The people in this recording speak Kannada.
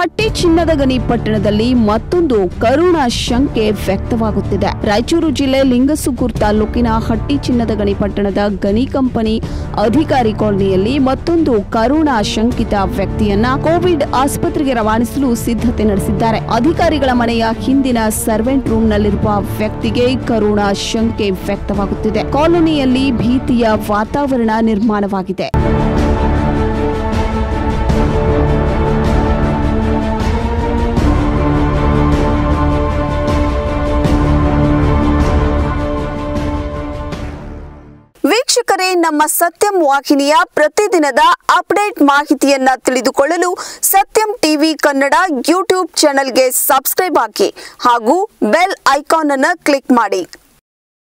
ಹಟ್ಟಿ ಚಿನ್ನದ ಗಣಿ ಪಟ್ಟಣದಲ್ಲಿ ಮತ್ತೊಂದು ಕರೋನಾ ಶಂಕೆ ವ್ಯಕ್ತವಾಗುತ್ತಿದೆ. ರಾಯಚೂರು ಜಿಲ್ಲೆ ಲಿಂಗಸುಗೂರು ತಾಲೂಕಿನ ಹಟ್ಟಿ ಚಿನ್ನದ ಗಣಿ ಪಟ್ಟಣದ ಗಣಿ ಕಂಪನಿ ಅಧಿಕಾರಿ ಕಾಲೋನಿಯಲ್ಲಿ ಮತ್ತೊಂದು ಕರೋನಾ ಶಂಕಿತ ವ್ಯಕ್ತಿಯನ್ನ ಕೋವಿಡ್ ಆಸ್ಪತ್ರೆಗೆ ರವಾನಿಸಲು ಸಿದ್ಧತೆ ನಡೆಸಿದ್ದಾರೆ. ಅಧಿಕಾರಿಗಳ ಮನೆಯ ಹಿಂದಿನ ಸರ್ವೆಂಟ್ ರೂಮ್ನಲ್ಲಿರುವ ವ್ಯಕ್ತಿಗೆ ಕರೋನಾ ಶಂಕೆ ವ್ಯಕ್ತವಾಗುತ್ತಿದೆ. ಕಾಲೋನಿಯಲ್ಲಿ ಭೀತಿಯ ವಾತಾವರಣ ನಿರ್ಮಾಣವಾಗಿದೆ. ವೀಕ್ಷಕರೇ, ನಮ್ಮ ಸತ್ಯಂ ವಾಹಿನಿಯ ಪ್ರತಿದಿನದ ಅಪ್ಡೇಟ್ ಮಾಹಿತಿಯನ್ನ ತಿಳಿದುಕೊಳ್ಳಲು ಸತ್ಯಂ ಟಿವಿ ಕನ್ನಡ ಯೂಟ್ಯೂಬ್ ಚಾನೆಲ್ಗೆ ಸಬ್ಸ್ಕ್ರೈಬ್ ಆಗಿ ಹಾಗೂ ಬೆಲ್ ಐಕಾನ್ ಅನ್ನು ಕ್ಲಿಕ್ ಮಾಡಿ.